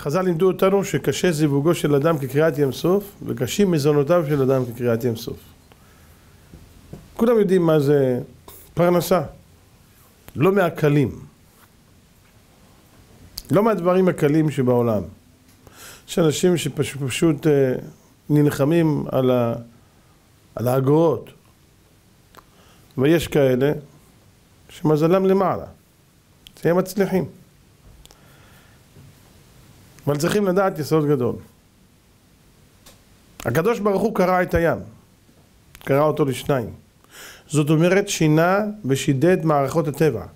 חז"ל לימדו אותנו שקשה זיווגו של אדם כקריעת ים סוף, וקשים מזונותיו של אדם כקריעת ים סוף. כולם יודעים מה זה פרנסה. לא מהקלים. לא מהדברים הקלים שבעולם. יש אנשים שפשוט נלחמים על האגורות. ויש כאלה שמזלם למעלה. זה הם מצליחים. אבל צריכים לדעת יסוד גדול. הקדוש ברוך הוא קרע את הים. קרע אותו לשניים. זאת אומרת שינה ושידד מערכות הטבע.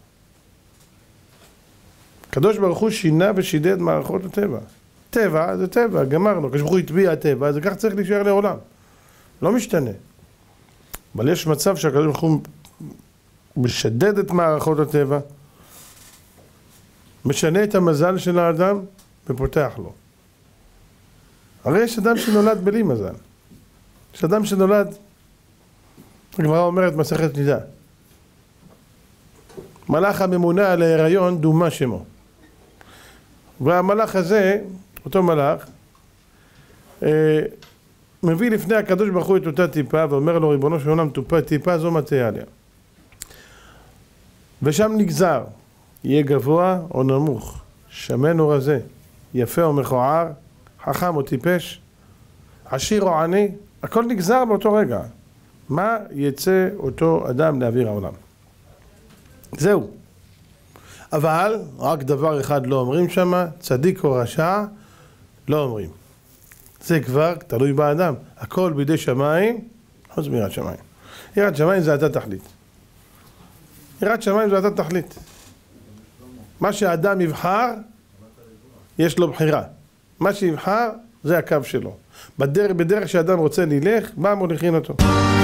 הקדוש ברוך הוא שינה ושידד מערכות הטבע. טבע זה טבע, גמרנו. הקדוש ברוך הוא הטביע הטבע, אז כך צריך להישאר לעולם. לא משתנה. אבל יש מצב שהקדוש ברוך הוא משדד את מערכות הטבע, משנה את המזל של האדם ופותח לו. הרי יש אדם שנולד בלי מזל. יש אדם שנולד, הגמרא אומרת מסכת נידה. מלאך הממונה על ההיריון דומה שמו. והמלאך הזה, אותו מלאך, מביא לפני הקדוש ברוך הוא את אותה טיפה ואומר לו ריבונו של עולם, טיפה זו מטה עליה. ושם נגזר, יהיה גבוה או נמוך, שמן או רזה, יפה או מכוער, חכם או טיפש, עשיר או עני, הכל נגזר באותו רגע. מה יצא אותו אדם לאוויר העולם? זהו. אבל רק דבר אחד לא אומרים שם, צדיק או רשע, לא אומרים. זה כבר תלוי באדם. הכל בידי שמיים, חוץ מיראת שמיים. יראת שמיים זה אתה תחליט. יראת שמיים זה אתה תחליט. מה שהאדם יבחר, יש לו בחירה. מה שיבחר, זה הקו שלו. בדרך שאדם רוצה ללך, מה מוליכים אותו?